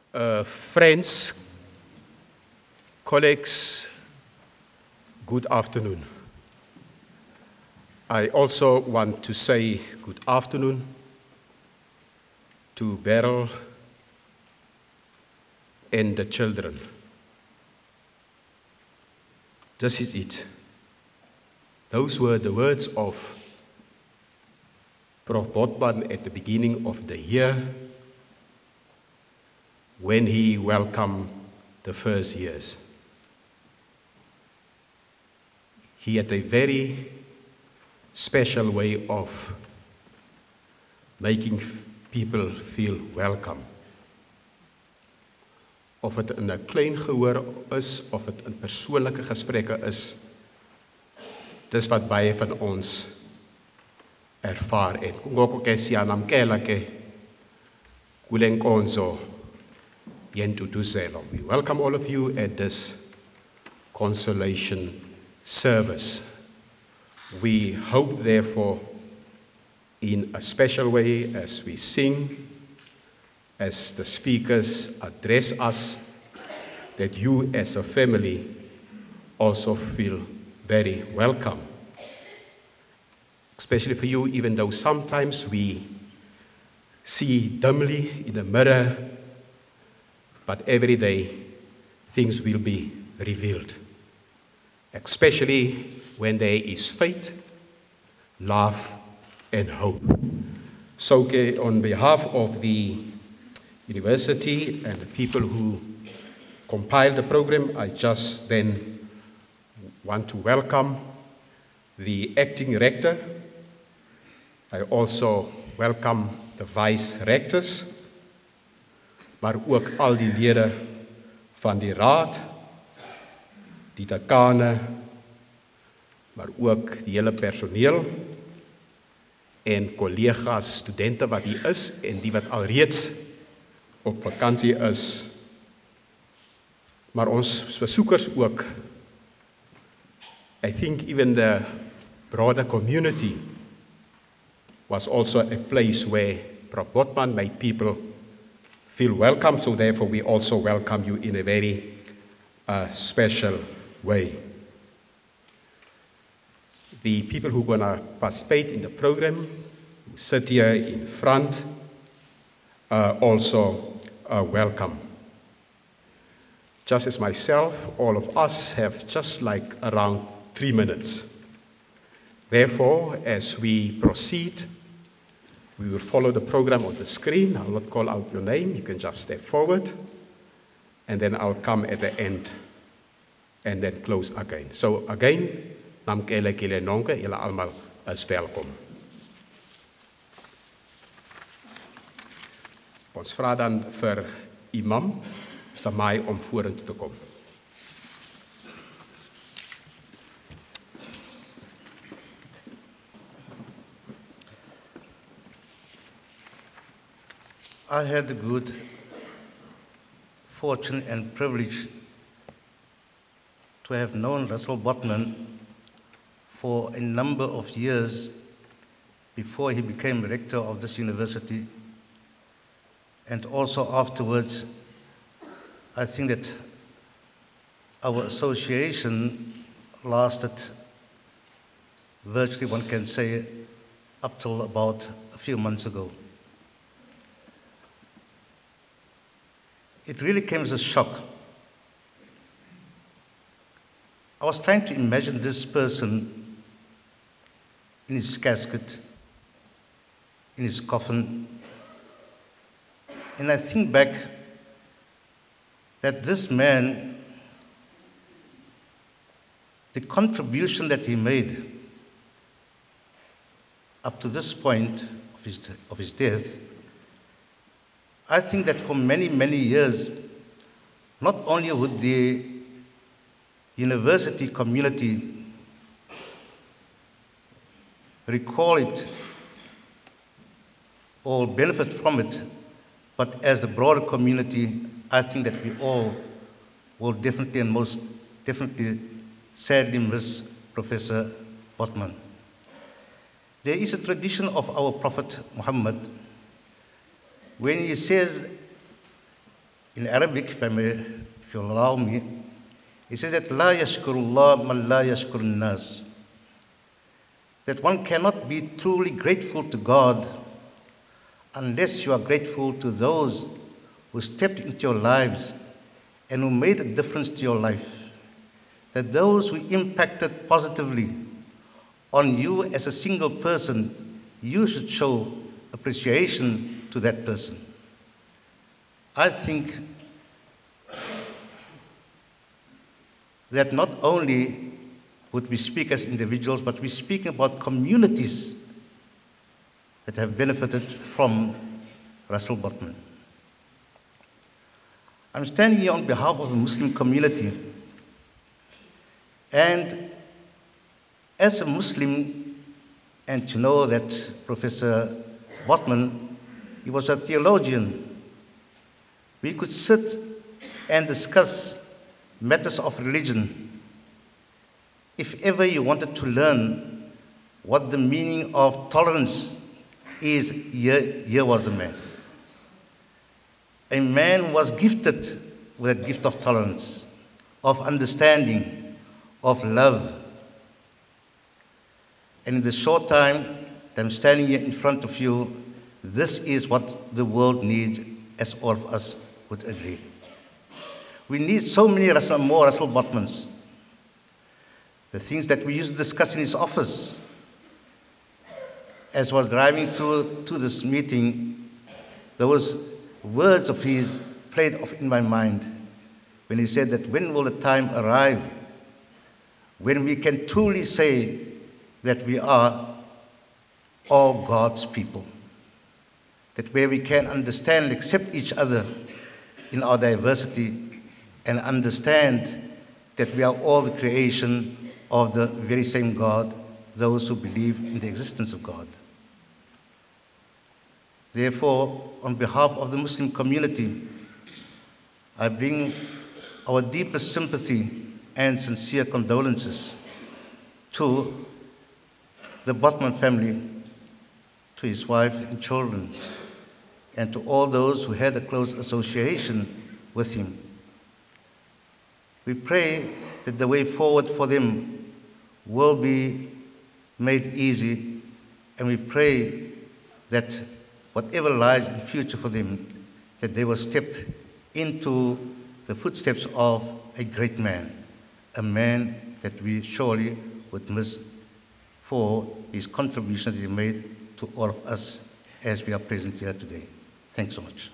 Friends, colleagues, good afternoon. I also want to say good afternoon to Beryl and the children. This is it. Those were the words of Prof. Botman at the beginning of the year when he welcomed the first years. He had a very special way of making people feel welcome. Of het in 'n klein gehoor is, of het in persoonlike gesprekke is, dis wat baie van ons ervaar het. Ngoko ke siyanamkela ke kule nkonzo yentutuzelo. We welcome all of you at this consolation service. We hope, therefore, in a special way, as we sing, as the speakers address us, that you as a family also feel very welcome. Especially for you, even though sometimes we see dimly in the mirror, but every day things will be revealed. Especially when there is faith, love, and hope. So on behalf of the university and the people who compiled the program, I just then want to welcome the acting rector. I also welcome the vice rectors, maar ook al die lede van die raad, die dekane, maar ook die hele personeel en collega's, studente wat hier is en die wat alreeds op vakansie is. Maar ons besoekers ook. I think even the broader community was also a place where Prof. Botman made people feel welcome, so therefore we also welcome you in a very special way. The people who are going to participate in the program, who sit here in front, also welcome. Just as myself, all of us have just like around 3 minutes. Therefore, as we proceed, we will follow the program on the screen. I'll not call out your name. You can just step forward. And then I'll come at the end and then close again. So again, namkele kile nonke, julle almal is welkom. Ons vra dan vir Imam Samai om vorentoe te kom. I had the good fortune and privilege to have known Russell Botman for a number of years before he became rector of this university. And also afterwards, I think that our association lasted virtually, one can say, up till about a few months ago. It really came as a shock. I was trying to imagine this person in his casket, in his coffin, and I think back that this man, the contribution that he made up to this point of his death, I think that for many, many years, not only would the university community recall it or benefit from it, but as a broader community, I think that we all will definitely and most definitely sadly miss Professor Botman. There is a tradition of our Prophet Muhammad when he says in Arabic, if you'll allow me, he says that La yashkurullah man la yashkurun nas. That one cannot be truly grateful to God unless you are grateful to those who stepped into your lives and who made a difference to your life. That those who impacted positively on you as a single person, you should show appreciation to that person. I think that not only would we speak as individuals, but we speak about communities that have benefited from Russell Botman. I'm standing here on behalf of the Muslim community, and as a Muslim, and to know that Professor Botman, he was a theologian, we could sit and discuss matters of religion. If ever you wanted to learn what the meaning of tolerance is, here was a man. A man who was gifted with that gift of tolerance, of understanding, of love. And in the short time that I'm standing here in front of you, this is what the world needs, as all of us would agree. We need so many more Russell Botmans. The things that we used to discuss in his office. As I was driving to this meeting, those words of his played off in my mind when he said that when will the time arrive when we can truly say that we are all God's people, that where we can understand and accept each other in our diversity and understand that we are all the creation of the very same God, those who believe in the existence of God. Therefore, on behalf of the Muslim community, I bring our deepest sympathy and sincere condolences to the Botman family, to his wife and children, and to all those who had a close association with him. We pray that the way forward for them will be made easy, and we pray that whatever lies in the future for them, that they will step into the footsteps of a great man, a man that we surely would miss for his contribution that he made to all of us as we are present here today. Thanks so much.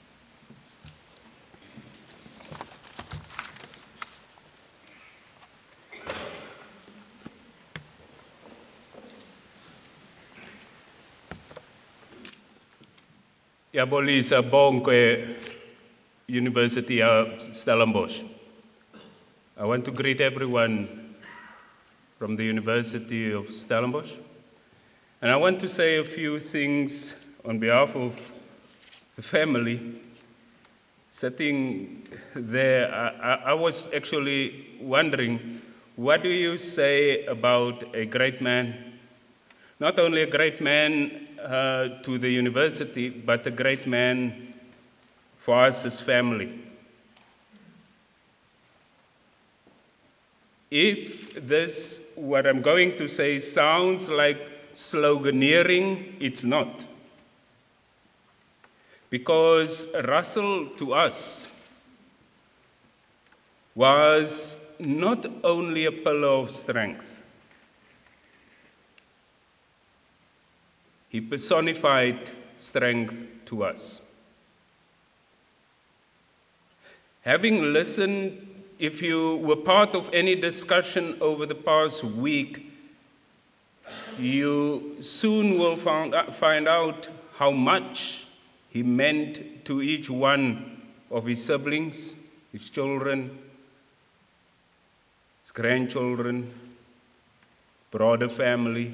Yabolisa Bonke, University of Stellenbosch. I want to greet everyone from the University of Stellenbosch. And I want to say a few things on behalf of the family. Sitting there, I was actually wondering, what do you say about a great man? Not only a great man to the university, but a great man for us as family. If this, what I'm going to say, sounds like sloganeering, it's not. Because Russell, to us, was not only a pillar of strength. He personified strength to us. Having listened, if you were part of any discussion over the past week, you soon will find out how much he meant to each one of his siblings, his children, his grandchildren, broader family.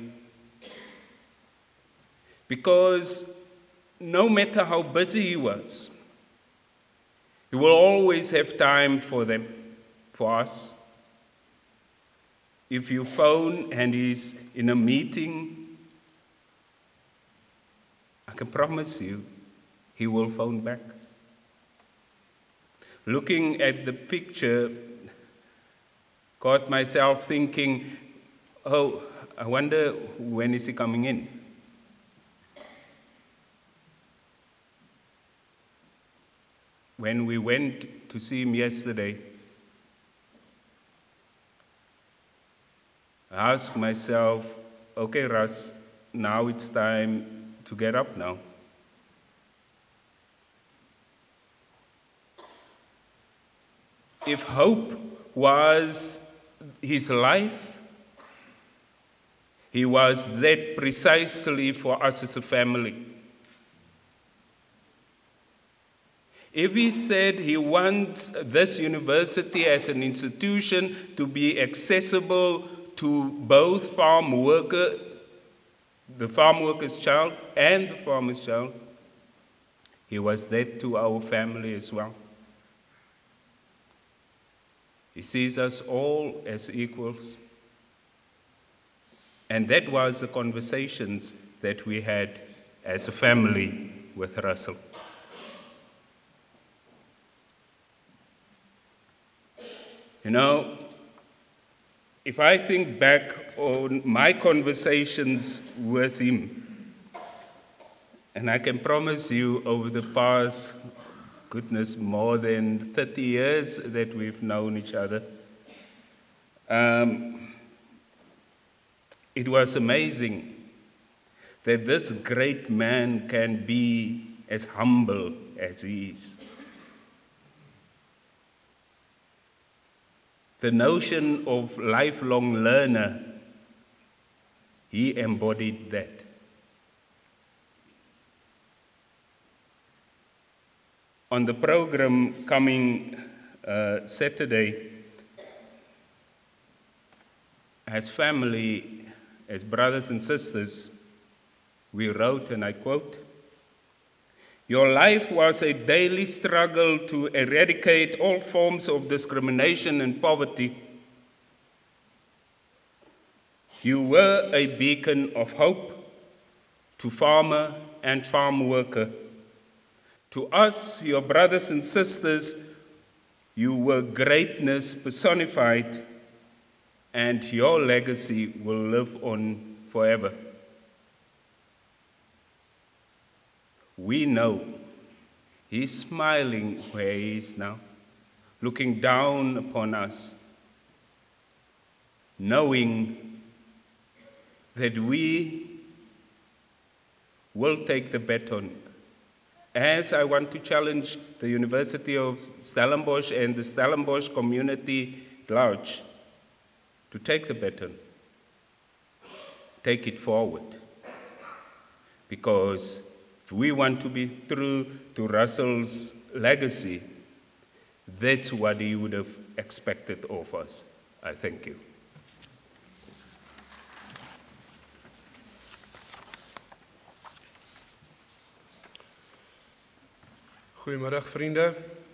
Because no matter how busy he was, he will always have time for them, for us. If you phone and he's in a meeting, I can promise you he will phone back. Looking at the picture, caught myself thinking, oh, I wonder when is he coming in? When we went to see him yesterday, I asked myself, okay, Russ, now it's time to get up now. If hope was his life, he was that precisely for us as a family. If he said he wants this university as an institution to be accessible to both the farm worker's child and the farmer's child, he was that to our family as well. He sees us all as equals. And that was the conversations that we had as a family with Russell. You know, if I think back on my conversations with him, and I can promise you over the past, goodness, more than 30 years that we've known each other, it was amazing that this great man can be as humble as he is. The notion of lifelong learner, he embodied that. On the program coming Saturday, as family, as brothers and sisters, we wrote, and I quote, "Your life was a daily struggle to eradicate all forms of discrimination and poverty. You were a beacon of hope to farmer and farm worker. To us, your brothers and sisters, you were greatness personified, and your legacy will live on forever. We know he's smiling where he is now, looking down upon us, knowing that we will take the baton. As I want to challenge the University of Stellenbosch and the Stellenbosch community at large to take the baton, take it forward. Because if we want to be true to Russell's legacy, that's what he would have expected of us. I thank you. Goeiemiddag vriende.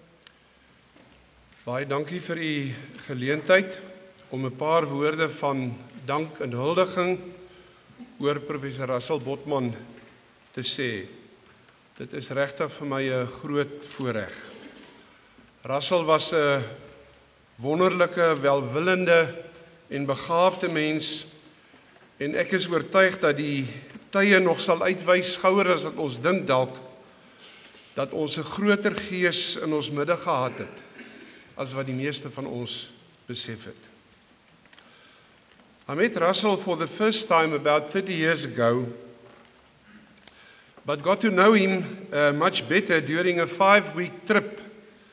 Baie dankie vir u geleentheid om 'n paar woorde van dank en huldiging oor professor Russell Botman te sê. Dit is regtig vir my 'n groot voorreg. Russell was 'n wonderlike, welwillende en begaafde mens en ek is oortuig dat die tye nog sal uitwys gouer as wat ons dink dalk dat ons 'n groter gees in ons midde gehad het as wat die meeste van ons besef het. I met Russell for the first time about 30 years ago, but got to know him much better during a 5-week trip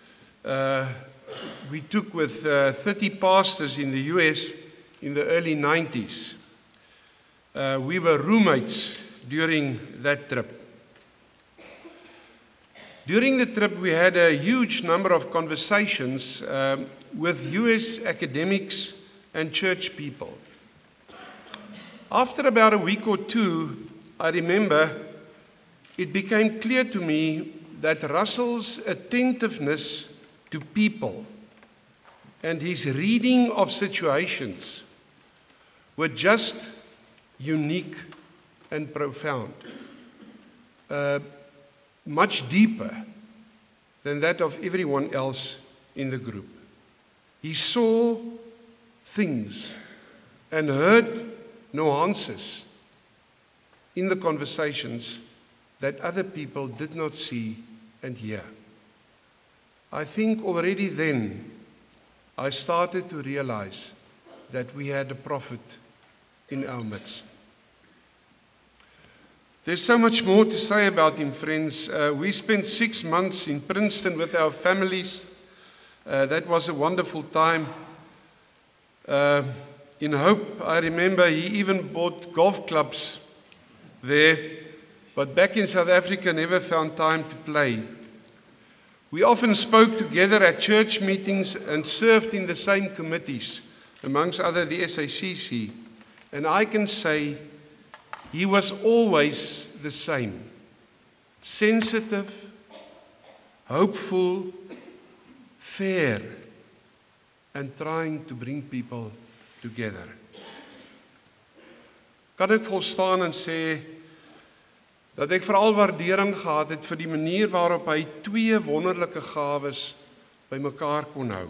we took with 30 pastors in the US in the early 90s. We were roommates during that trip. During the trip, we had a huge number of conversations with US academics and church people. After about a week or two, I remember it became clear to me that Russell's attentiveness to people and his reading of situations were just unique and profound. Much deeper than that of everyone else in the group. He saw things and heard nuances in the conversations that other people did not see and hear. I think already then I started to realize that we had a prophet in our midst. There's so much more to say about him, friends. We spent 6 months in Princeton with our families. That was a wonderful time. In Hope, I remember he even bought golf clubs there, but back in South Africa never found time to play. We often spoke together at church meetings and served in the same committees, amongst other the SACC. And I can say he was always the same. Sensitive, hopeful, fair, and trying to bring people together. Kan ek volstaan en sê dat ek veral waardering gehad het vir die manier waarop hy 2 wonderlike gawes bymekaar kon hou.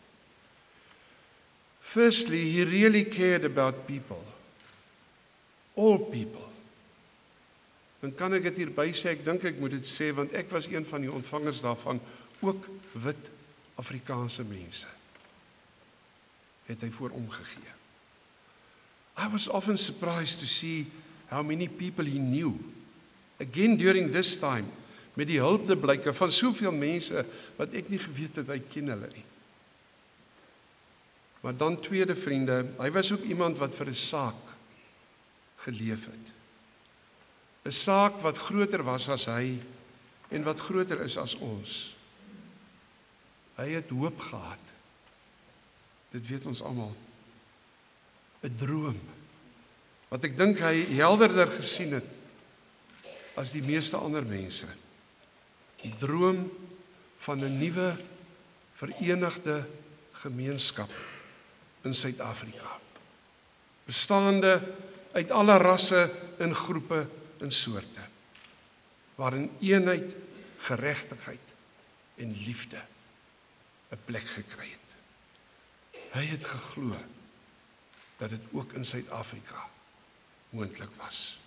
Firstly, he really cared about people. All people. Dan kan ek dit hierby sê, ek dink ek moet dit sê, want ek was een van die ontvangers daarvan, ook wit Afrikaanse mense. Het hy voor omgegee. I was often surprised to see how many people he knew. Again during this time, met die hulpblyke van soveel mense, wat ek nie geweet het, hy ken hulle nie. Maar dan tweede vriende, hy was ook iemand wat vir 'n saak geleef het. 'n Saak wat groter was as hy en wat groter is as ons. Hy het hoop gehad. Dit weet ons almal. 'n Droom wat ek dink hy helderder gesien het as die meeste ander mense. Die droom van 'n nuwe verenigde gemeenskap in Suid-Afrika. Bestaande uit alle rasse en groepe en soorte, waarin eenheid, geregtigheid en liefde 'n plek gekry het. Hy het geglo dat dit ook in Suid-Afrika moontlik was.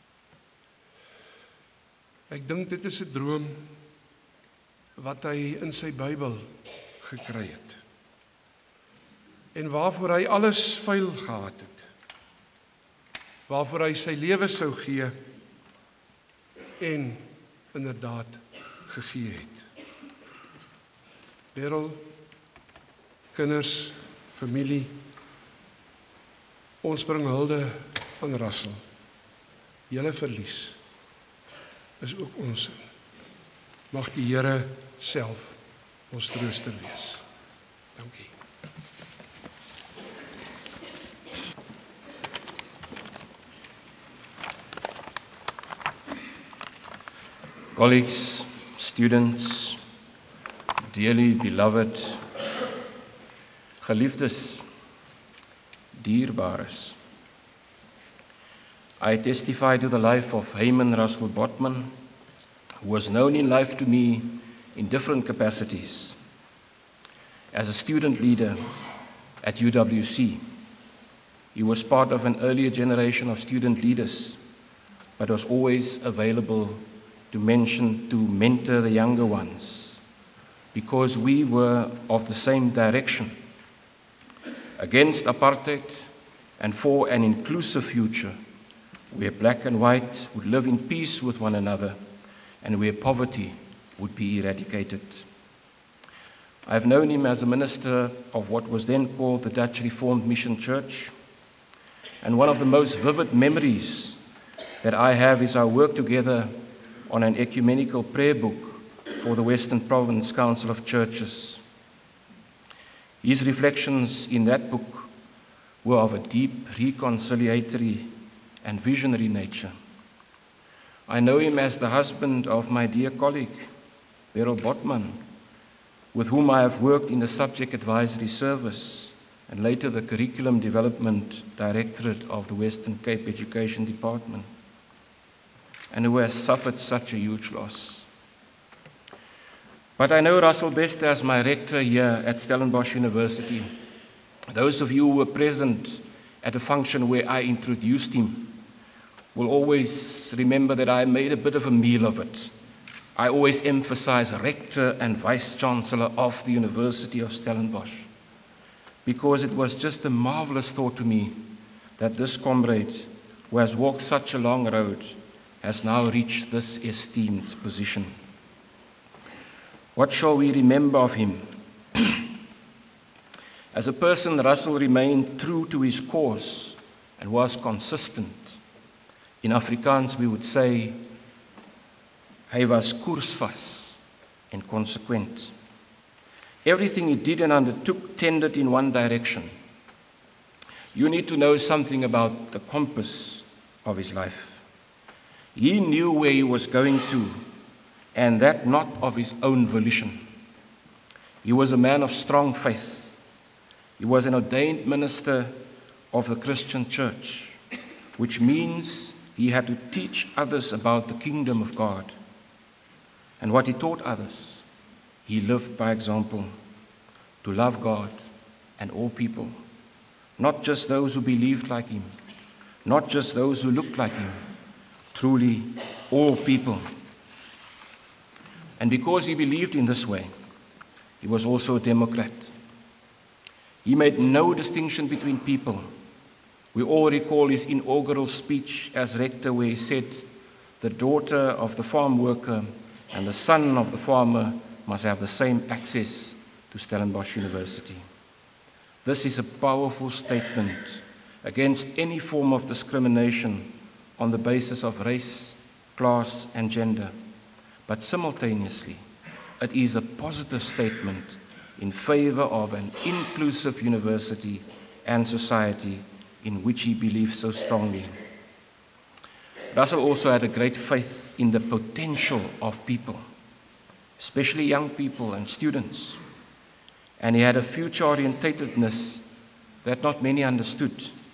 Ek dink dit is 'n droom wat hy in sy Bybel gekry het. En waarvoor hy alles vuil gehad het. Waarvoor hy sy lewe sou gee en inderdaad gegee het. Beryl, kinders, familie, ons bring hulde aan Russell. Julle verlies is ook ons. Mag die Here self ons trooster wees. Dankie. Colleagues, students, dearly beloved, geliefdes, dierbares. I testify to the life of Hyman Russell Botman, who was known in life to me in different capacities. As a student leader at UWC, he was part of an earlier generation of student leaders, but was always available to mentor the younger ones, because we were of the same direction, against apartheid and for an inclusive future, where black and white would live in peace with one another and where poverty would be eradicated. I've known him as a minister of what was then called the Dutch Reformed Mission Church, and one of the most vivid memories that I have is our work together on an ecumenical prayer book for the Western Province Council of Churches. His reflections in that book were of a deep reconciliatory and visionary nature. I know him as the husband of my dear colleague, Beryl Botman, with whom I have worked in the Subject Advisory Service and later the Curriculum Development Directorate of the Western Cape Education Department, and who has suffered such a huge loss. But I know Russell best as my rector here at Stellenbosch University. Those of you who were present at a function where I introduced him will always remember that I made a bit of a meal of it. I always emphasize rector and vice-chancellor of the University of Stellenbosch, because it was just a marvelous thought to me that this comrade, who has walked such a long road, has now reached this esteemed position. What shall we remember of him? As a person, Russell remained true to his cause and was consistent. In Afrikaans, we would say, hy was koersvas and consequent. Everything he did and undertook tended in one direction. You need to know something about the compass of his life. He knew where he was going to, and that not of his own volition. He was a man of strong faith. He was an ordained minister of the Christian church, which means he had to teach others about the kingdom of God. And what he taught others, he lived by example, to love God and all people, not just those who believed like him, not just those who looked like him, truly all people. And because he believed in this way, he was also a Democrat. He made no distinction between people. We all recall his inaugural speech as rector, where he said, the daughter of the farm worker and the son of the farmer must have the same access to Stellenbosch University. This is a powerful statement against any form of discrimination on the basis of race, class, and gender. But simultaneously, it is a positive statement in favor of an inclusive university and society in which he believed so strongly. Russell also had a great faith in the potential of people, especially young people and students. And he had a future-orientatedness that not many understood.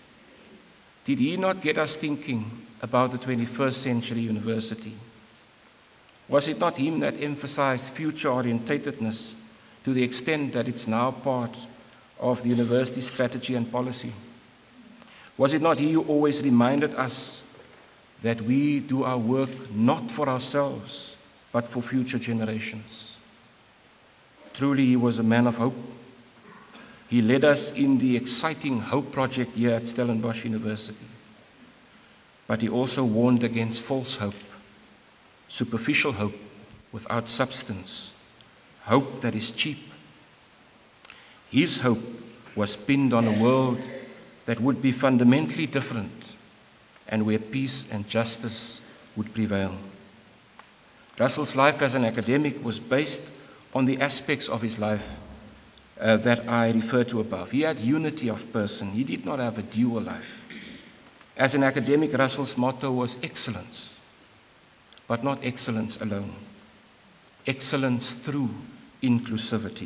Did he not get us thinking about the 21st century university? Was it not him that emphasized future-orientatedness to the extent that it's now part of the university strategy and policy? Was it not he who always reminded us that we do our work not for ourselves, but for future generations? Truly, he was a man of hope. He led us in the exciting Hope Project here at Stellenbosch University. But he also warned against false hope, superficial hope without substance, hope that is cheap. His hope was pinned on a world that would be fundamentally different and where peace and justice would prevail. Russell's life as an academic was based on the aspects of his life that I referred to above. He had unity of person. He did not have a dual life. As an academic, Russell's motto was excellence, but not excellence alone. Excellence through inclusivity.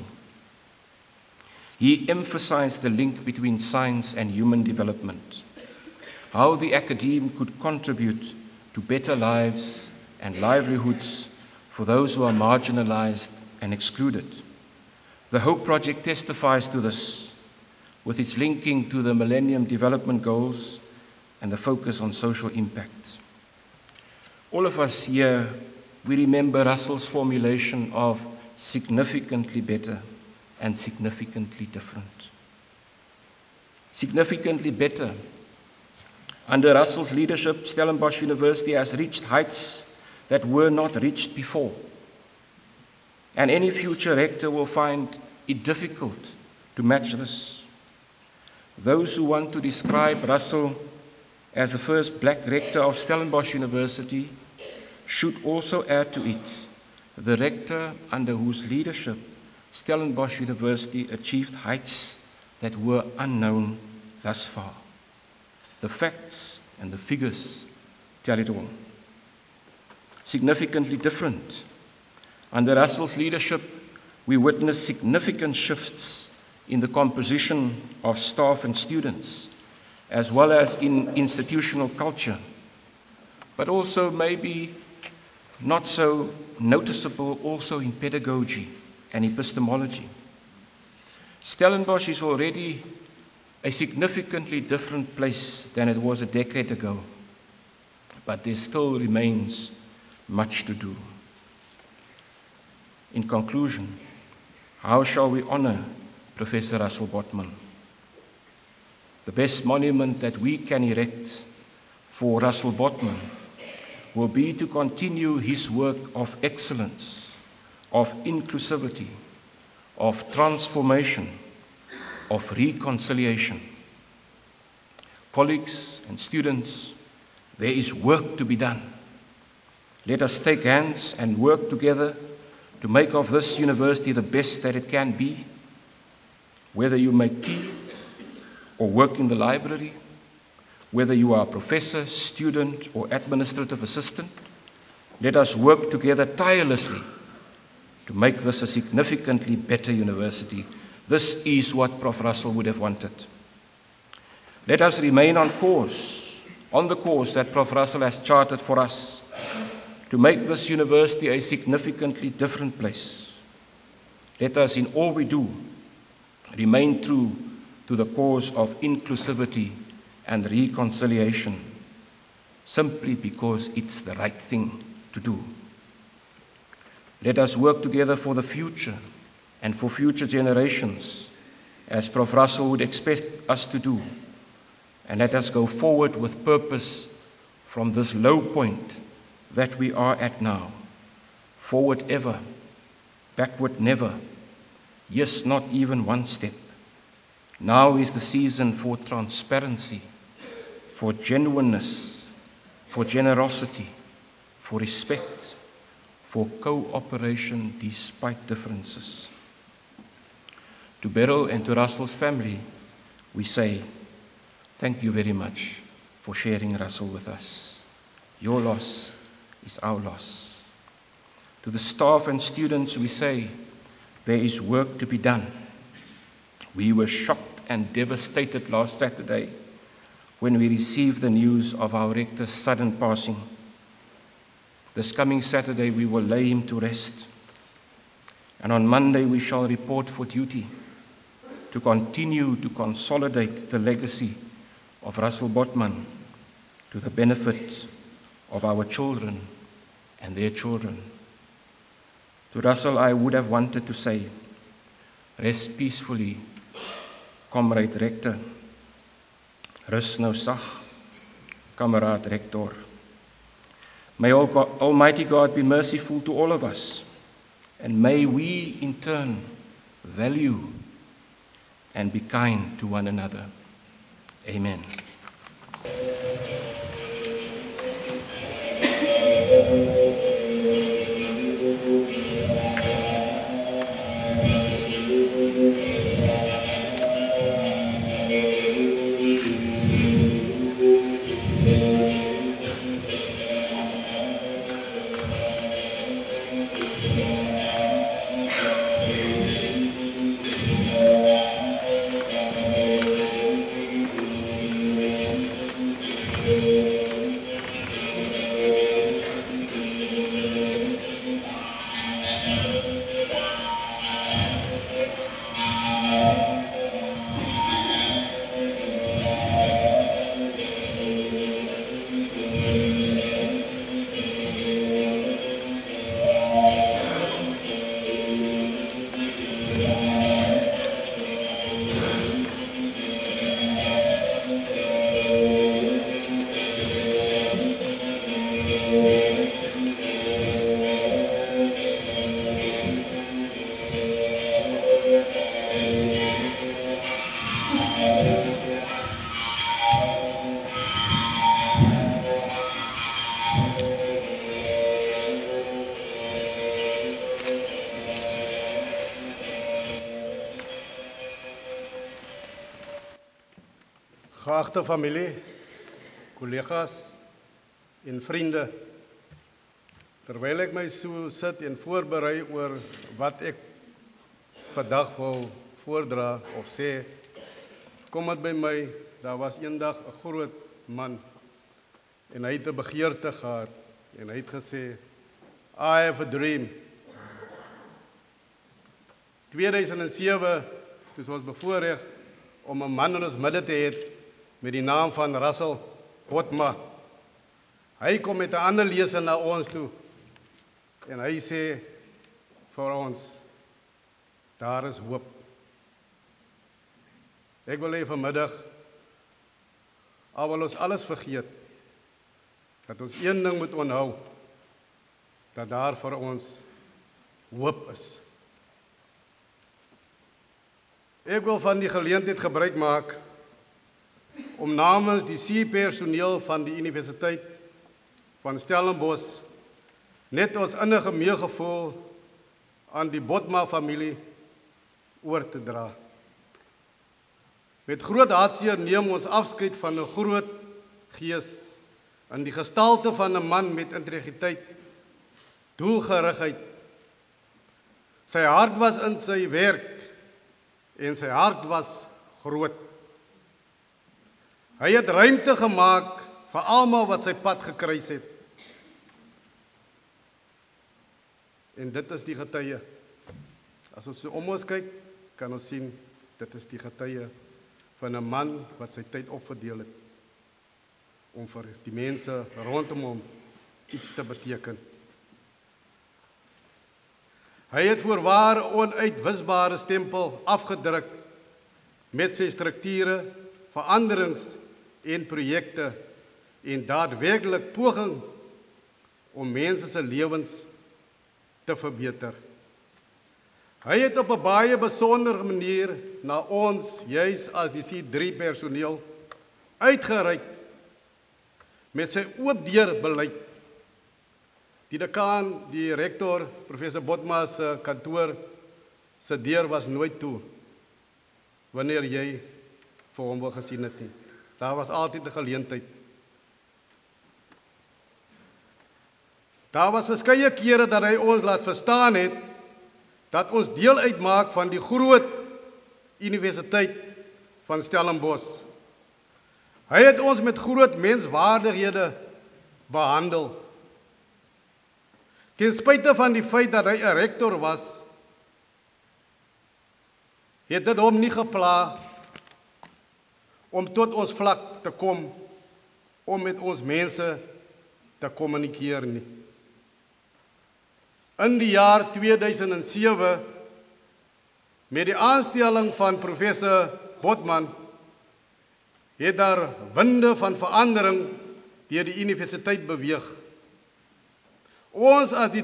He emphasized the link between science and human development, how the academe could contribute to better lives and livelihoods for those who are marginalized and excluded. The Hope Project testifies to this, with its linking to the Millennium Development Goals and the focus on social impact. All of us here, we remember Russell's formulation of significantly better and significantly different. Significantly better. Under Russell's leadership, Stellenbosch University has reached heights that were not reached before. And any future rector will find it difficult to match this. Those who want to describe Russell as the first black rector of Stellenbosch University should also add to it the rector under whose leadership Stellenbosch University achieved heights that were unknown thus far. The facts and the figures tell it all. Significantly different. Under Russell's leadership, we witnessed significant shifts in the composition of staff and students, as well as in institutional culture, but also maybe not so noticeable also in pedagogy and epistemology. Stellenbosch is already a significantly different place than it was a decade ago, but there still remains much to do. In conclusion, how shall we honor Professor Russell Botman? The best monument that we can erect for Russell Botman will be to continue his work of excellence, of inclusivity, of transformation, of reconciliation. Colleagues and students, there is work to be done. Let us take hands and work together to make of this university the best that it can be. Whether you make tea or work in the library, whether you are a professor, student, or administrative assistant, let us work together tirelessly to make this a significantly better university. This is what Prof. Russell would have wanted. Let us remain on the course that Prof. Russell has charted for us to make this university a significantly different place. Let us, in all we do, remain true to the cause of inclusivity and reconciliation, simply because it's the right thing to do. Let us work together for the future and for future generations, as Prof. Russell would expect us to do, and let us go forward with purpose from this low point that we are at now. Forward ever, backward never, yes, not even one step. Now is the season for transparency, for genuineness, for generosity, for respect, for cooperation despite differences. To Beryl and to Russell's family, we say, thank you very much for sharing Russell with us. Your loss is our loss. To the staff and students, we say, there is work to be done. We were shocked and devastated last Saturday when we received the news of our rector's sudden passing. This coming Saturday, we will lay him to rest. And on Monday, we shall report for duty to continue to consolidate the legacy of Russell Botman to the benefit of our children and their children. To Russell, I would have wanted to say, rest peacefully, Comrade Rector. Rus nou sag, Comrade Rector. May Almighty God be merciful to all of us, and may we in turn value and be kind to one another. Amen. Geachte familie, collega's en vriende, terwyl ek my so sit en voorberei oor wat ek vandag wil voordra of sê, kom dit by my, daar was eendag 'n groot man en hy het 'n begeerte gehad en hy het gesê, I have a dream. 2007, toen was bevoorrecht om een man in ons midden te hê met die naam van Russell Botman. Hy kom met 'n ander leser na ons toe en hy sê vir ons, daar is hoop. Ek wil hê vanmiddag, al wil ons alles vergeet, dat ons een ding moet onthou, dat daar vir ons hoop is. Ek wil van die geleentheid gebruik maak om namens die C-personeel van die Universiteit van Stellenbosch net ons innige meegevoel aan die Botman familie oor te dra. Met groot hartseer neem ons afskeid van 'n groot gees in die gestalte van 'n man met integriteit, doelgerigheid. Sy hart was in sy werk en sy hart was groot. Hy het ruimte gemaak vir almal wat sy pad gekruis het. En dit is die getuie. As ons so om ons kyk, kan ons sien, dit is die getuie van 'n man wat sy tyd opverdeel het om vir die mense rondom hom iets te beteken. Hy het voorwaar onuitwisbare stempel afgedruk met sy strukture, veranderings en projekte en daadwerklik poging om mense se lewens te verbeter. Hy het op 'n baie besondere manier na ons, juis as die C3 personeel, uitgereik met sy oop deur beleid. Die dekaan, die rektor, professor Botman se kantoor, se deur was nooit toe wanneer jy vir hom wil gesien het nie. Daar was altyd 'n geleentheid. Daar was verskeie kere dat hy ons laat verstaan het dat ons deel uitmaak van die groot Universiteit van Stellenbosch. Hy het ons met groot menswaardighede behandel. Ten spyte van die feit dat hy 'n rektor was, het dit hom nie gepla om tot ons vlak te kom, om met ons mense te kommunikeer nie. In die jaar 2007, met die aanstelling van professor Botman, het daar winde van verandering deur die universiteit beweeg. Ons as die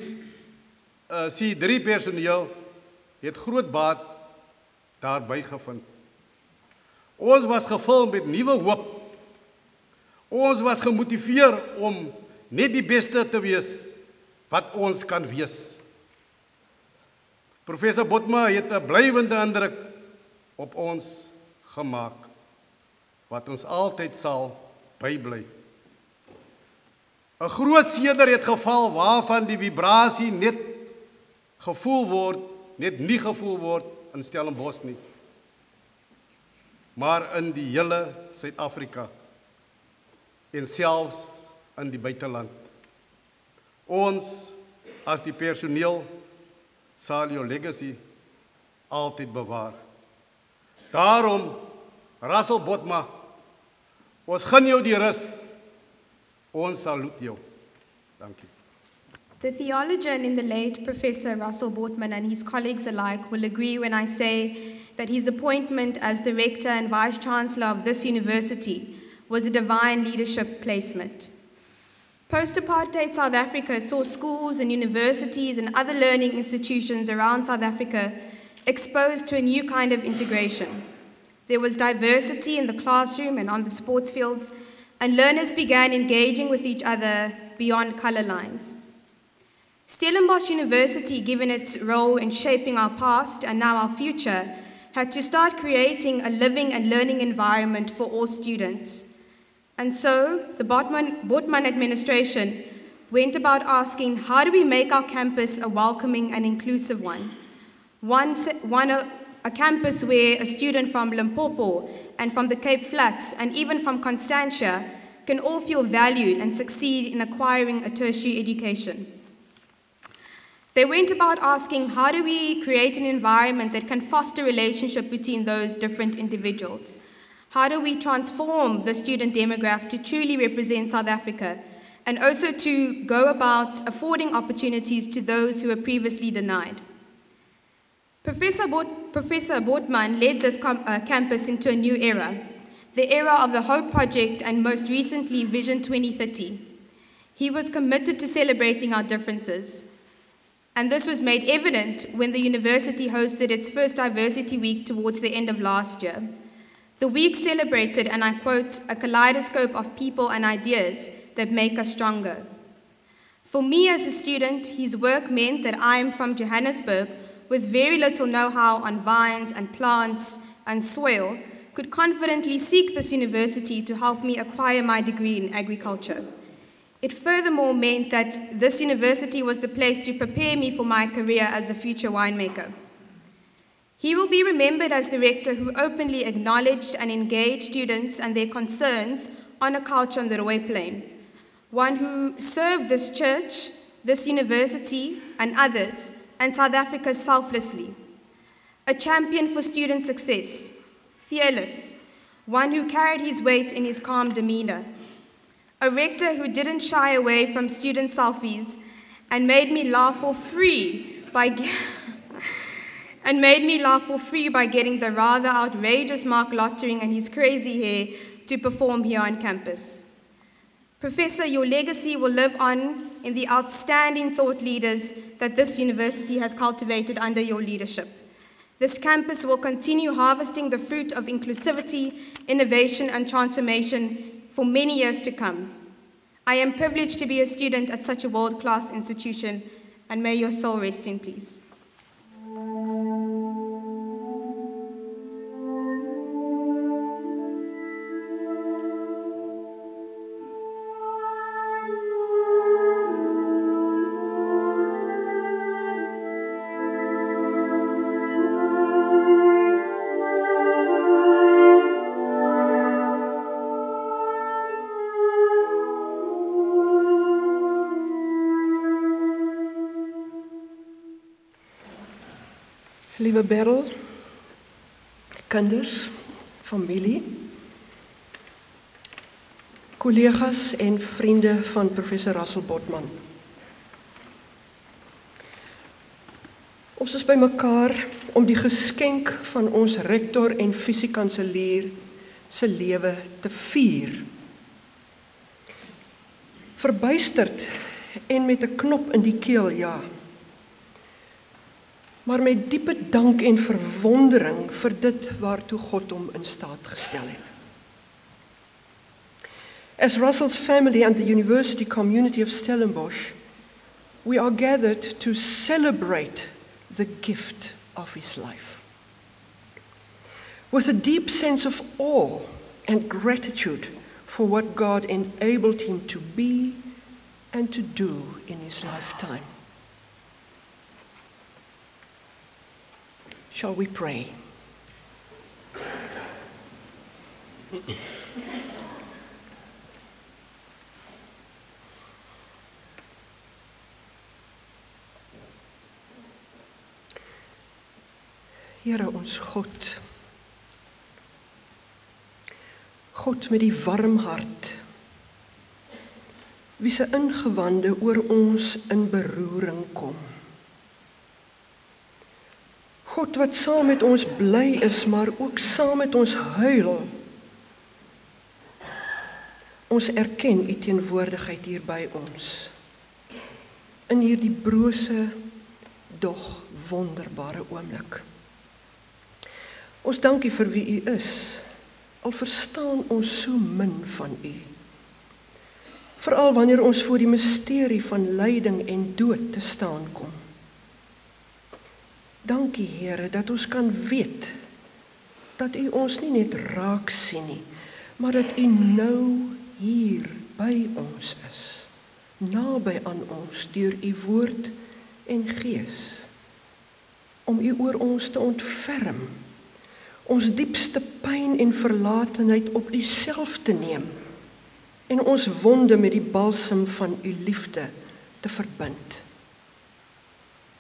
C3 personeel het groot baat daarby gevind. Ons was gevul met nuwe hoop. Ons was gemotiveer om net die beste te wees wat ons kan wees. Professor Botman het 'n blywende indruk op ons gemaak, wat ons altyd sal bybly. 'n Groot seder het geval waarvan die vibrasie net nie gevoel word in Stellenbosch nie, maar in die hele Suid-Afrika en selfs in die buiteland. Ons as die personeel sal jou legacy altyd bewaar. Daarom, Russell Botman, ons gun jou die rus. Ons salute jou. Dankie. The theologian in the late Professor Russell Botman and his colleagues alike will agree when I say that his appointment as the Rector and Vice-Chancellor of this university was a divine leadership placement. Post-apartheid South Africa saw schools and universities and other learning institutions around South Africa exposed to a new kind of integration. There was diversity in the classroom and on the sports fields, and learners began engaging with each other beyond color lines. Stellenbosch University, given its role in shaping our past and now our future, had to start creating a living and learning environment for all students. And so, the Botman administration went about asking, how do we make our campus a welcoming and inclusive one? A campus where a student from Limpopo and from the Cape Flats and even from Constantia can all feel valued and succeed in acquiring a tertiary education. They went about asking, how do we create an environment that can foster relationship between those different individuals? How do we transform the student demographic to truly represent South Africa, and also to go about affording opportunities to those who were previously denied? Professor Botman led this campus into a new era, the era of the Hope Project and most recently Vision 2030. He was committed to celebrating our differences. And this was made evident when the university hosted its first Diversity Week towards the end of last year. The week celebrated, and I quote, a kaleidoscope of people and ideas that make us stronger. For me as a student, his work meant that I am from Johannesburg with very little know-how on vines and plants and soil, could confidently seek this university to help me acquire my degree in agriculture. It furthermore meant that this university was the place to prepare me for my career as a future winemaker. He will be remembered as the rector who openly acknowledged and engaged students and their concerns on a couch on the Roy Plain, one who served this church, this university, and others, and South Africa selflessly. A champion for student success, fearless, one who carried his weight in his calm demeanor. A rector who didn't shy away from student selfies and made me laugh for free by getting the rather outrageous Mark Lottering and his crazy hair to perform here on campus. Professor, your legacy will live on in the outstanding thought leaders that this university has cultivated under your leadership. This campus will continue harvesting the fruit of inclusivity, innovation, and transformation for many years to come. I am privileged to be a student at such a world-class institution, and may your soul rest in peace. Liewe Beryl, kinders, familie, collega's en vriende van professor Russell Botman. Ons is by mekaar om die geskenk van ons rektor en fisiekanselier se lewe te vier. Verbuisterd en met 'n knop in die keel, ja. Maar met diepe dank en verwondering vir dit waartoe God hom in staat gestel het. As Russell's family and the university community of Stellenbosch, we are gathered to celebrate the gift of his life. With a deep sense of awe and gratitude for what God enabled him to be and to do in his lifetime. Shall we pray? Here ons God, God met die warm hart, wie se ingewande oor ons in beroering kom. God wat saam met ons bly is, maar ook saam met ons huil. Ons erken u teenwoordigheid hier by ons, in hierdie brose, dog wonderbare oomblik. Ons dank u vir wie u is, al verstaan ons so min van u. Veral wanneer ons voor die misterie van lyding en dood te staan kom. Dankie, Here, dat ons kan weet dat u ons nie net raak sien nie, maar dat u nou hier by ons is, naby aan ons deur u woord en gees, om u oor ons te ontferm, ons diepste pyn en verlatenheid op u self te neem en ons wonde met die balsem van u liefde te verbind.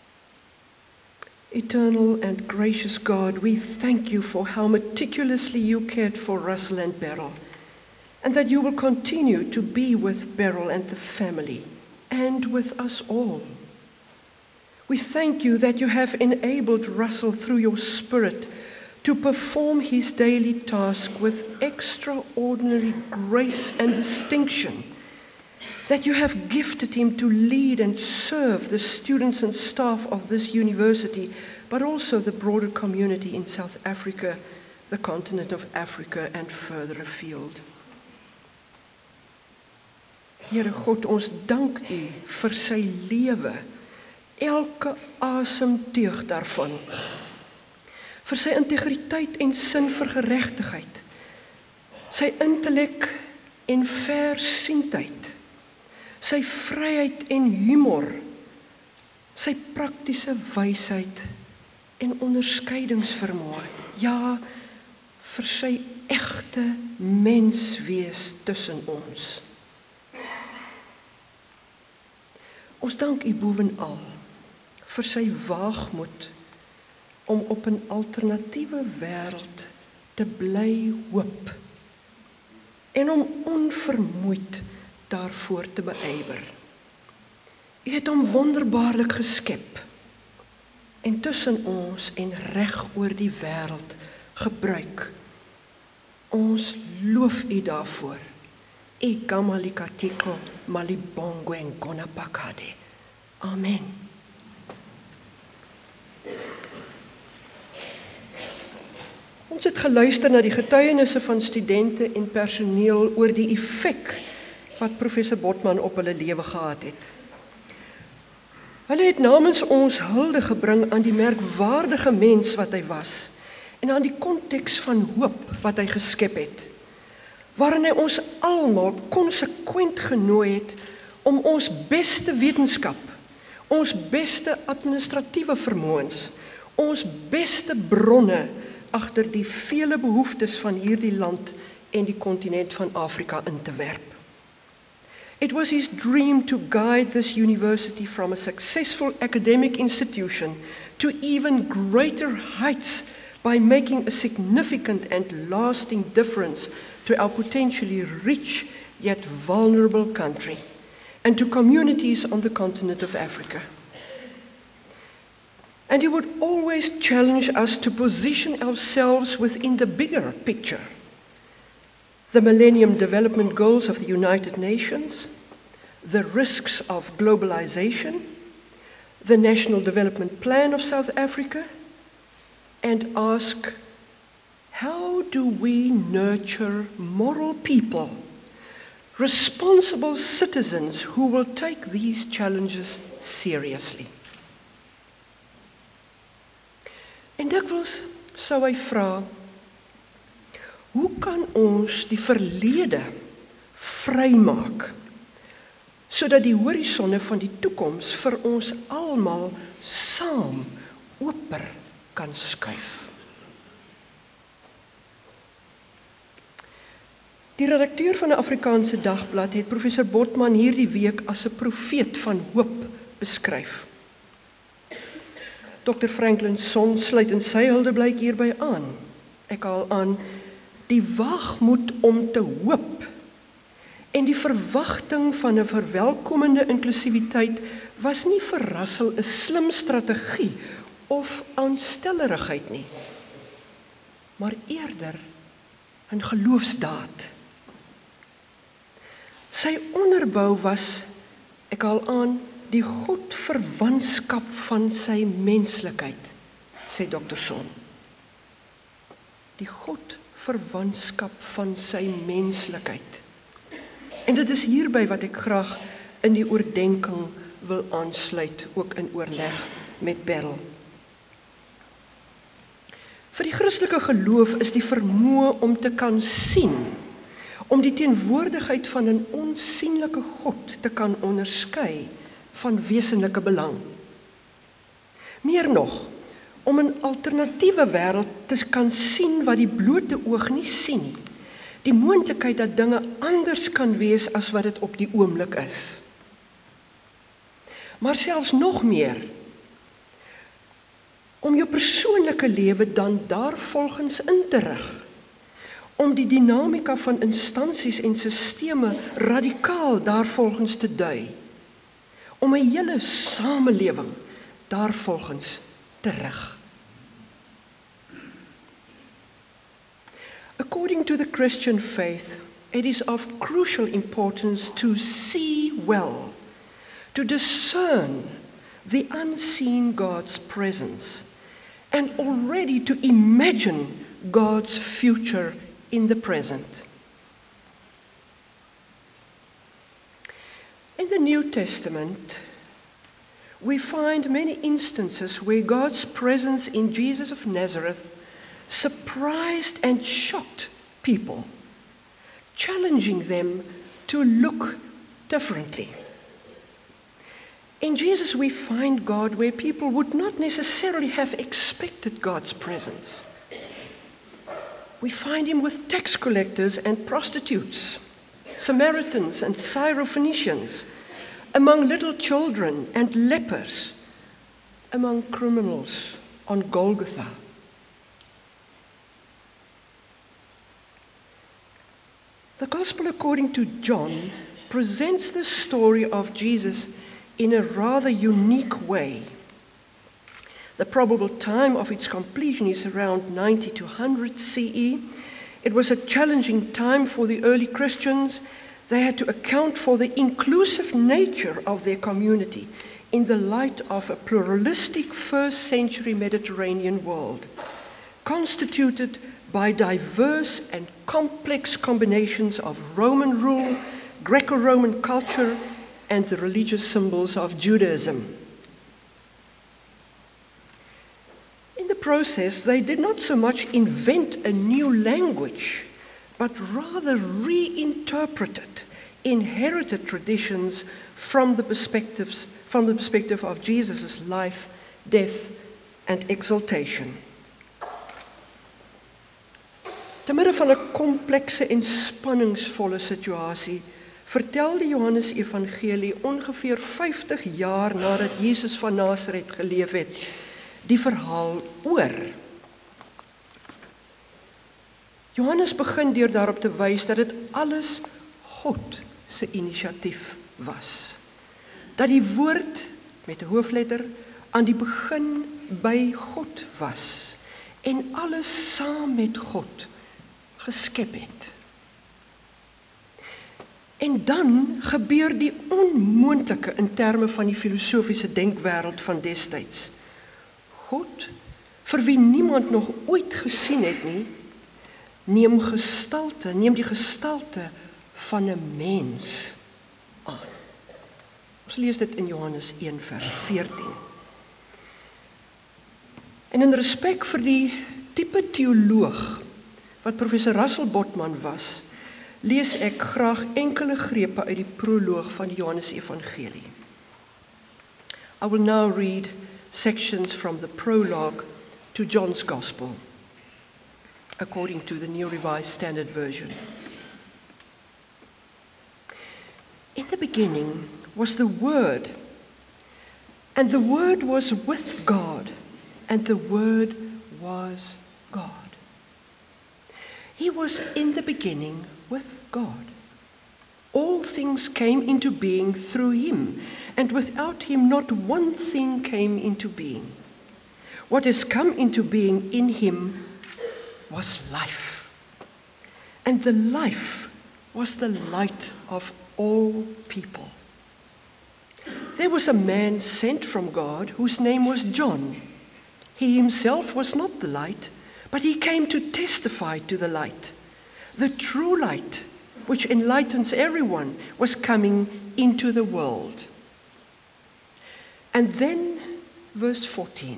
Eternal and gracious God, we thank you for how meticulously you cared for Russell and Beryl, and that you will continue to be with Beryl and the family, and with us all. We thank you that you have enabled Russell through your Spirit to perform his daily task with extraordinary grace and distinction, that you have gifted him to lead and serve the students and staff of this university, but also the broader community in South Africa, the continent of Africa, and further afield. Here God, ons dank u vir sy lewe, elke asemteug daarvan, vir sy integriteit en sin vir geregtigheid, sy intellek en versiendheid, sy vryheid en humor, sy praktiese wysheid en onderskeidingsvermoë, ja, vir sy egte menswees tussen ons. Ons dank u bovenal vir sy waagmoed om op 'n alternatiewe wêreld te bly hoop en om onvermoeid daarvoor te beywer. U het hom wonderbaarlik geskep en tussen ons en reg oor die wêreld gebruik. Ons loof u daarvoor. Igama likatiko malibongo ngona pakade. Amen. Ons het geluister na die getuienisse van studente en personeel oor die effek wat professor Botman op hulle lewe gehad het. Hulle het namens ons hulde gebring aan die merkwaardige mens wat hy was en aan die konteks van hoop wat hy geskep het, waarin hy ons almal konsekwent genooi het om ons beste wetenskap, ons beste administratiewe vermoëns, ons beste bronne agter die vele behoeftes van hierdie land en die kontinent van Afrika in te werp. It was his dream to guide this university from a successful academic institution to even greater heights by making a significant and lasting difference to our potentially rich yet vulnerable country and to communities on the continent of Africa. And he would always challenge us to position ourselves within the bigger picture, the Millennium Development Goals of the United Nations, the risks of globalization, the National Development Plan of South Africa, and ask, how do we nurture moral people, responsible citizens who will take these challenges seriously? En dikwels sou hy vra, hoe kan ons die verlede vrymaak, sodat die horisonne van die toekoms vir ons almal saam oper kan skuif? Die redakteur van 'n Afrikaanse dagblad het professor Botman hierdie week as 'n profeet van hoop beskryf. Dr. Franklin Sonn sluit in sy huldeblyk hierby aan. Ek haal aan, die waagmoed om te hoop en die verwagting van 'n verwelkomende inklusiwiteit was nie vir Russell 'n slim strategie of aanstellerigheid nie, maar eerder 'n geloofsdaad. Sy onderbou was, ek haal aan, die godverwantskap van sy menslikheid, sê Dr. Sonn. Die godverwantskap van sy menslikheid. En dit is hierby wat ek graag in die oordeenking wil aansluit, ook in oorleg met Beryl. Vir die Christelike geloof is die vermoë om te kan sien, om die teenwoordigheid van 'n onsigbare God te kan onderskei van wesenlike belang. Meer nog, om 'n alternatiewe wêreld te kan sien wat die blote oog nie sien nie. Die moontlikheid dat dinge anders kan wees as wat dit op die oomblik is. Maar selfs nog meer, om persoonlike lewe dan daarvolgens in te rig, om die dinamika van instansies en sisteme radikaal daarvolgens te dui, om 'n hele samelewing daarvolgens te rig. According to the Christian faith, it is of crucial importance to see well, to discern the unseen God's presence, and already to imagine God's future in the present. In the New Testament, we find many instances where God's presence in Jesus of Nazareth surprised and shocked people, challenging them to look differently. In Jesus, we find God where people would not necessarily have expected God's presence. We find him with tax collectors and prostitutes, Samaritans and Syrophoenicians, among little children and lepers, among criminals on Golgotha. The Gospel according to John presents the story of Jesus in a rather unique way. The probable time of its completion is around 90 to 100 CE. It was a challenging time for the early Christians. They had to account for the inclusive nature of their community in the light of a pluralistic first-century Mediterranean world, constituted by diverse and complex combinations of Roman rule, Greco-Roman culture, and the religious symbols of Judaism. In the process, they did not so much invent a new language, but rather reinterpreted inherited traditions from the perspective of Jesus' life, death, and exaltation. Te midde van 'n komplekse en spanningsvolle situasie, vertel die Johannes Evangelie ongeveer 50 jaar nadat Jesus van Nasaret geleef het, die verhaal oor. Johannes begin deur daarop te wys dat dit alles God se inisiatief was. Dat die woord met 'n hoofletter aan die begin by God was en alles saam met God geskep het. En dan gebeur die onmoontlike in terme van die filosofiese denkwêreld van destyds. God, vir wie niemand nog ooit gesien het nie, neem die gestalte van 'n mens aan. Ons lees dit in Johannes 1 vers 14. En in respek vir die tipe teoloog wat professor Russell Botman was, lees ek graag enkele grepe uit die proloog van die Johannes Evangelie. I will now read sections from the prologue to John's Gospel, according to the New Revised Standard Version. In the beginning was the Word, and the Word was with God, and the Word was God. He was in the beginning with God. All things came into being through him, and without him not one thing came into being. What has come into being in him was life, and the life was the light of all people. There was a man sent from God whose name was John. He himself was not the light, but he came to testify to the light. The true light, which enlightens everyone, was coming into the world. And then, verse 14.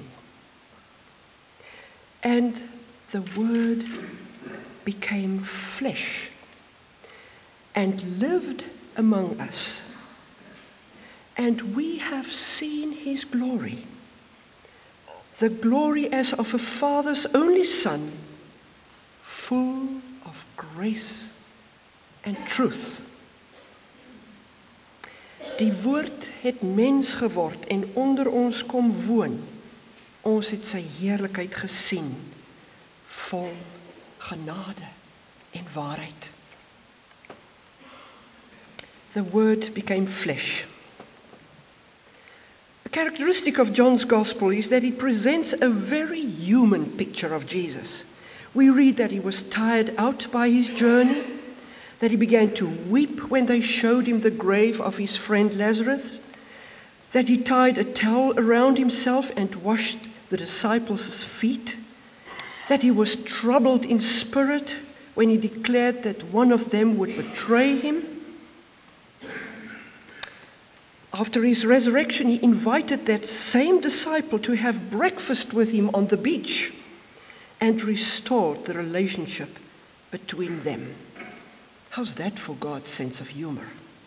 And the Word became flesh and lived among us. And we have seen his glory, the glory as of a Father's only Son, full of grace and truth. Die Woord het mens geword en onder ons kom woon. Ons het sy heerlikheid gesien, vol genade en waarheid. The Word became flesh. A characteristic of John's Gospel is that it presents a very human picture of Jesus. We read that he was tired out by his journey, that he began to weep when they showed him the grave of his friend Lazarus, that he tied a towel around himself and washed the disciples' feet, that he was troubled in spirit when he declared that one of them would betray him. After his resurrection, he invited that same disciple to have breakfast with him on the beach and restored the relationship between them. How's that for God's sense of humor?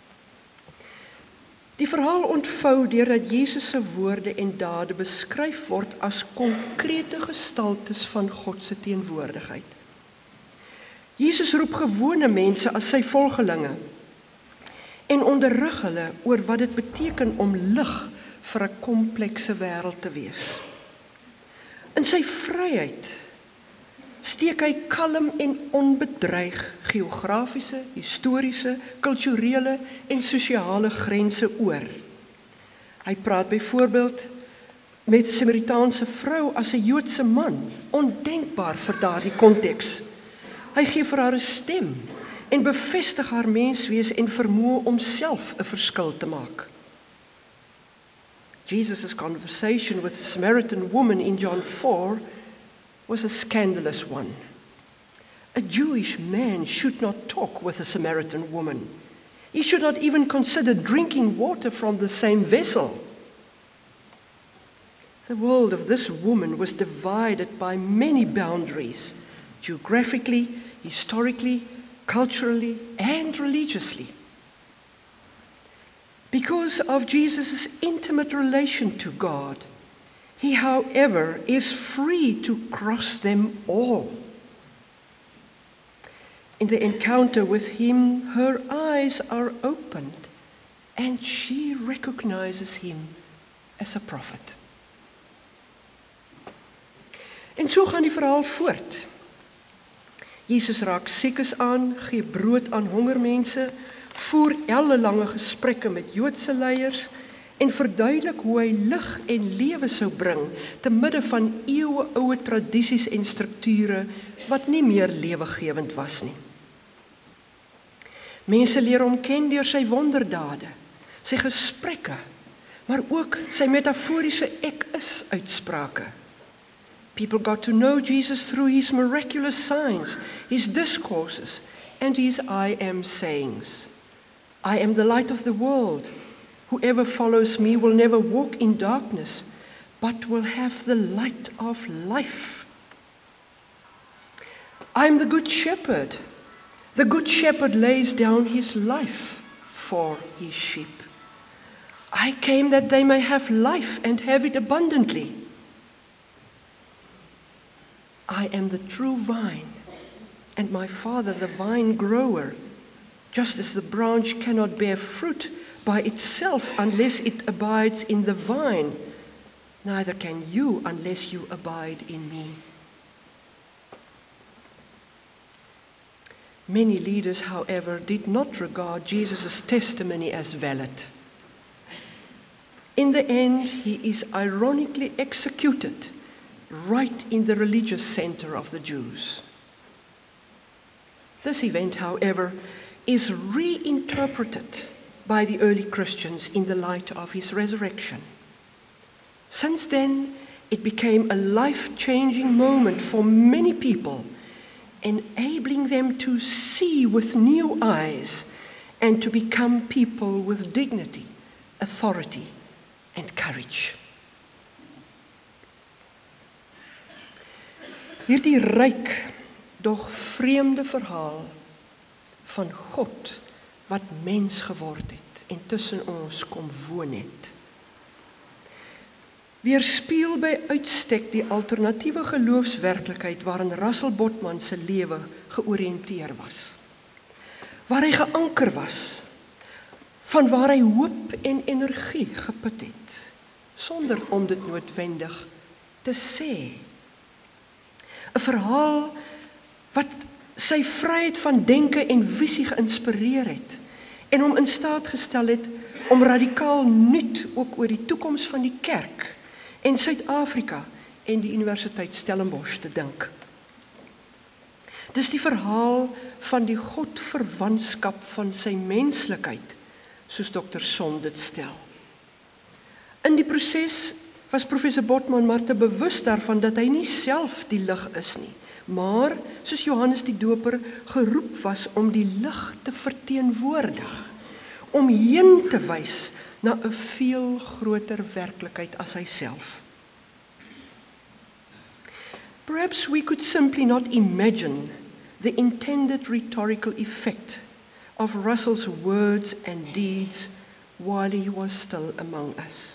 Die verhaal ontvou deurdat Jesus se woorde en dade beskryf word as konkrete gestaltes van God se teenwoordigheid. Jesus roep gewone mense as sy volgelinge en onderrig hulle oor wat dit beteken om lig vir 'n komplekse wêreld te wees. In sy vryheid steek hy kalm en onbedreig geografiese, historiese, kulturele en sosiale grense oor. Hy praat byvoorbeeld met 'n Samaritaanse vrou as 'n Joodse man, ondenkbaar vir daardie konteks. Hy gee vir haar 'n stem en bevestig haar menswees en vermoë om self 'n verskil te maak. Jesus' conversation with the Samaritan woman in John 4 was a scandalous one. A Jewish man should not talk with a Samaritan woman. He should not even consider drinking water from the same vessel. The world of this woman was divided by many boundaries, geographically, historically, culturally, and religiously. Because of Jesus' intimate relation to God, he, however, is free to cross them all. In the encounter with him, her eyes are opened, and she recognizes him as a prophet. En so gaan die verhaal voort. Jesus raak siekes aan, gee brood aan hongermense, voer ellelange gesprekke met Joodse leiers en verduidelik hoe hy lig en lewe sou bring te midde van eeueoue tradisies en strukture wat nie meer lewegewend was nie. Mense leer hom ken deur sy wonderdade, sy gesprekke, maar ook sy metaforiese ek-is uitsprake. People got to know Jesus through his miraculous signs, his discourses, and his I am sayings. I am the light of the world. Whoever follows me will never walk in darkness, but will have the light of life. I am the good shepherd. The good shepherd lays down his life for his sheep. I came that they may have life and have it abundantly. I am the true vine, and my Father the vine grower. Just as the branch cannot bear fruit by itself unless it abides in the vine, neither can you unless you abide in me. Many leaders, however, did not regard Jesus' testimony as valid. In the end, he is ironically executed right in the religious center of the Jews. This event, however, is reinterpreted by the early Christians in the light of his resurrection. Since then, it became a life-changing moment for many people, enabling them to see with new eyes and to become people with dignity, authority, and courage. Hierdie ryk, doch vreemde verhaal van God wat mens geword het en tussen ons kom woon het, weerspieël by uitstek die alternatiewe geloofswerklikheid waarin Russell Botman se lewe georiënteer was, waar hy geanker was, van waar hy hoop en energie geput het, sonder om dit noodwendig te sê. 'n Verhaal wat sy vryheid van denke en visie geïnspireer het en hom in staat gestel het om radikaal nuut ook oor die toekoms van die kerk en Suid-Afrika en die Universiteit Stellenbosch te dink. Dis die verhaal van die godverwantskap van sy menslikheid, soos Dr. Son dit stel. In die proses was professor Botman maar te bewus daarvan dat hy nie self die lig is nie, maar, soos Johannes die Doper, geroep was om die lig te verteenwoordig, om heen te wys na 'n veel groter werklikheid as hy self. Perhaps we could simply not imagine the intended rhetorical effect of Russell's words and deeds while he was still among us.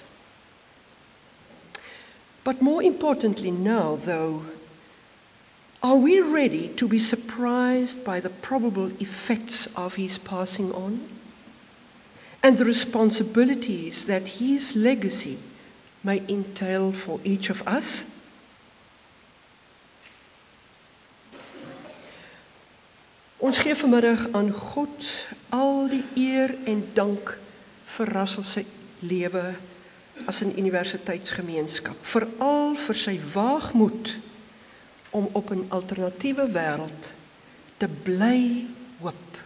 But more importantly now, though, are we ready to be surprised by the probable effects of his passing on and the responsibilities that his legacy may entail for each of us? Ons gee vanmiddag aan God al die eer en dank vir Russell se lewe as 'n universiteitsgemeenskap, veral vir sy waagmoed om op 'n alternatiewe wêreld te bly hoop.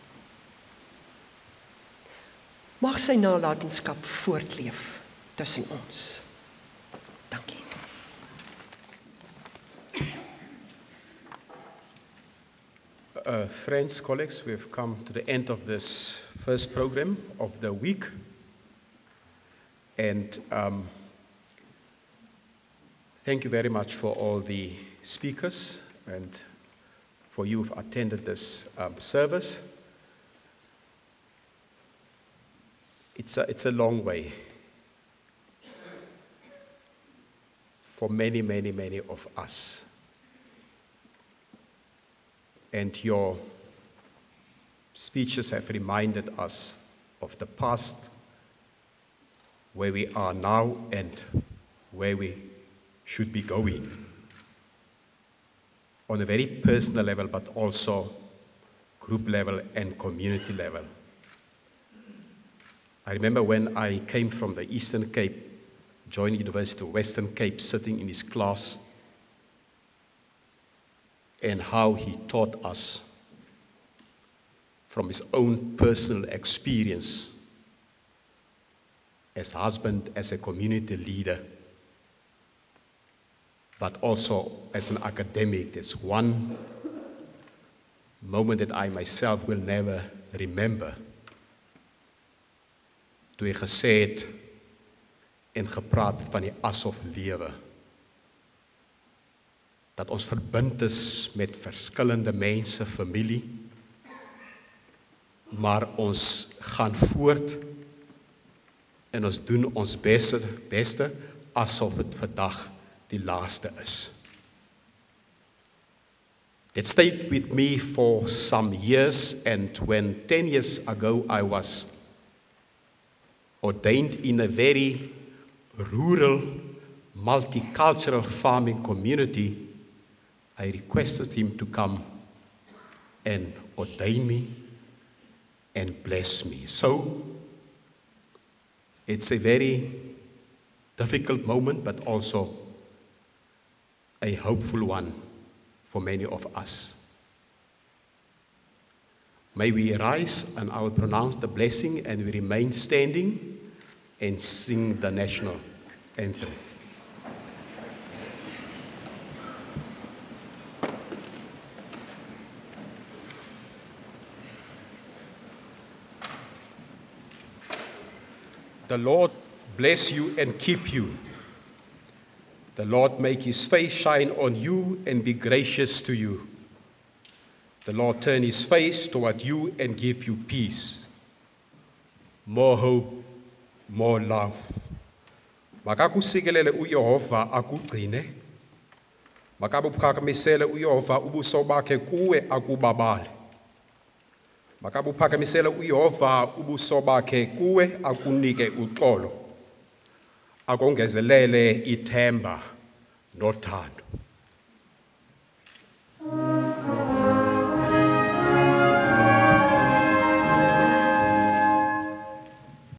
Mag sy nalatenskap voortleef tussen ons. Dankie. Friends, colleagues, we've come to the end of this first program of the week. And thank you very much for all the speakers and for you who've attended this service. It's a long way for many, many, many of us. And your speeches have reminded us of the past, where we are now and where we should be going, on a very personal level, but also group level and community level. I remember when I came from the Eastern Cape, joined University of Western Cape, sitting in his class, and how he taught us from his own personal experience as husband, as a community leader, but also as an academic. There's one moment that I myself will never remember. Toe hy gesê het en gepraat van die as of lewe. Dat ons verbind is met verskillende mense, familie, maar ons gaan voort en ons doen ons beste asof dit vandag die laaste is. It stayed with me for some years, and when 10 years ago I was ordained in a very rural, multicultural farming community, I requested him to come and ordain me and bless me. So, it's a very difficult moment, but also a hopeful one for many of us. May we rise, and I will pronounce the blessing, and we remain standing and sing the national anthem. The Lord bless you and keep you. The Lord make his face shine on you and be gracious to you. The Lord turn his face toward you and give you peace. More hope, more love. Makakusikelele uYehova akugcine. Makabuphakamisele uYehova ubuso bakhe kuwe akubabale. Makabuphakamisele uYehova ubuso bakhe kuwe akunike uxolo. Akongezelele ithemba nothando.